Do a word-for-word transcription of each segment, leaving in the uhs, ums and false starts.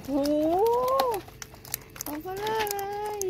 โอ้โหก็เลยเลย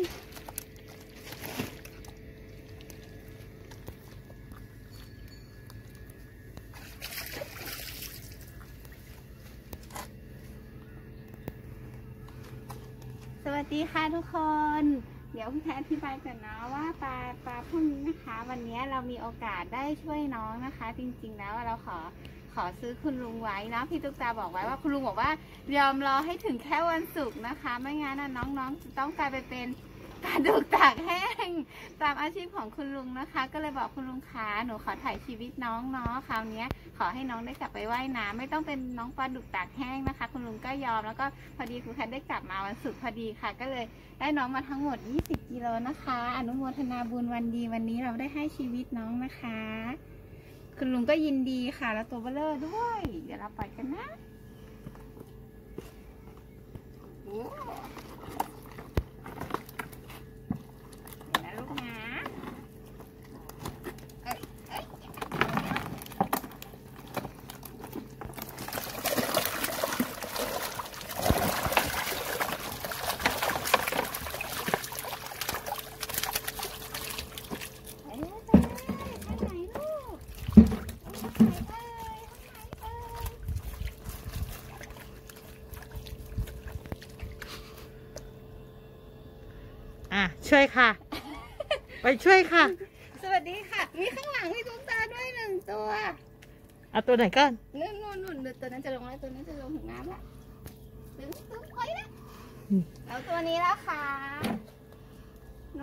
สวัสดีค่ะทุกคนเดี๋ยวพี่แพทอธิบายก่อนนะว่าปลาปลาพวกนี้นะคะวันนี้เรามีโอกาสได้ช่วยน้องนะคะจริงๆแล้วเราขอขอซื้อคุณลุงไว้นะพี่ตุ๊กตาบอกไว้ว่าคุณลุงบอกว่ายอมรอให้ถึงแค่วันศุกร์นะคะไม่งั้นนะน้องๆจะต้องกลายไปเป็นปลาดุกตากแห้งตามอาชีพของคุณลุงนะคะก็เลยบอกคุณลุงคะหนูขอถ่ายชีวิตน้องเนาะคราวนี้ขอให้น้องได้กลับไปว่ายน้ำไม่ต้องเป็นน้องปลาดุกตากแห้งนะคะคุณลุงก็ยอมแล้วก็พอดีครูแพทได้กลับมาวันศุกร์พอดีค่ะก็เลยได้น้องมาทั้งหมดยี่สิบกิโลนะคะอนุโมทนาบุญวันดีวันนี้เราได้ให้ชีวิตน้องนะคะคุณลุงก็ยินดีค่ะแล้วตัวเบลเลอร์ด้วยเดี๋ยวเราปล่อยกันนะอ่ะช่วยค่ะ ไปช่วยค่ะสวัสดีค่ะมีข้างหลังมีตุ๊กตาด้วยหนึ่งตัวเอาตัวไหนก่อนนู่นนู่นนู่นตัวนั้นจะลงแล้วตัวนั้นจะลงถึงน้ำละตึ้งตึ้งโอ้ยนะแล้วตัวนี้แล้วค่ะหนู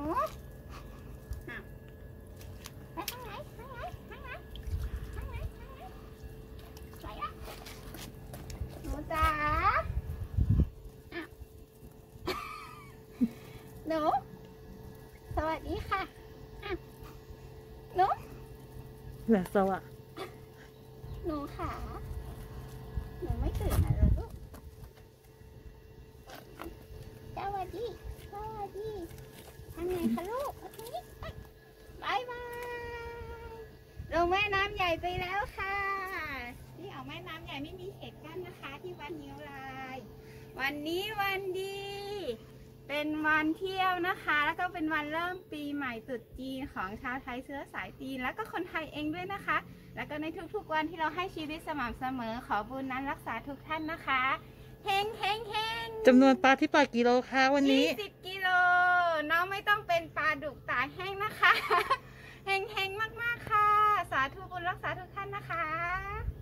ไปข้างไหนข้างไหนข้างไหนข้างไหนข้างไหนไปละหนูจ๋าหนูสวัสดีค่ะหนูเหลือสวะหนูค่ะหนูไม่ตื่นมาเลยลูกสวัสดีสวัสดีทำไงคะลูกโอเคบายบายลงแม่น้ำใหญ่ไปแล้วค่ะที่ออกแม่น้ำใหญ่ไม่มีเขตกั้นนะคะที่วัดนิ้วลายวันนี้วันดีเป็นวันเที่ยวนะคะแล้วก็เป็นวันเริ่มปีใหม่ตรุษจีนของชาวไทยเชื้อสายจีนแล้วก็คนไทยเองด้วยนะคะแล้วก็ในทุกๆวันที่เราให้ชีวิตสม่ำเสมอขอบุญนั้นรักษาทุกท่านนะคะเฮงเฮงเฮงจำนวนปลาที่ปล่อยกิโลคะวันนี้ยี่สิบกิโลน้องไม่ต้องเป็นปลาดุกตากแห้งนะคะเฮงเฮงมากๆค่ะสาธุบุญรักษาทุกท่านนะคะ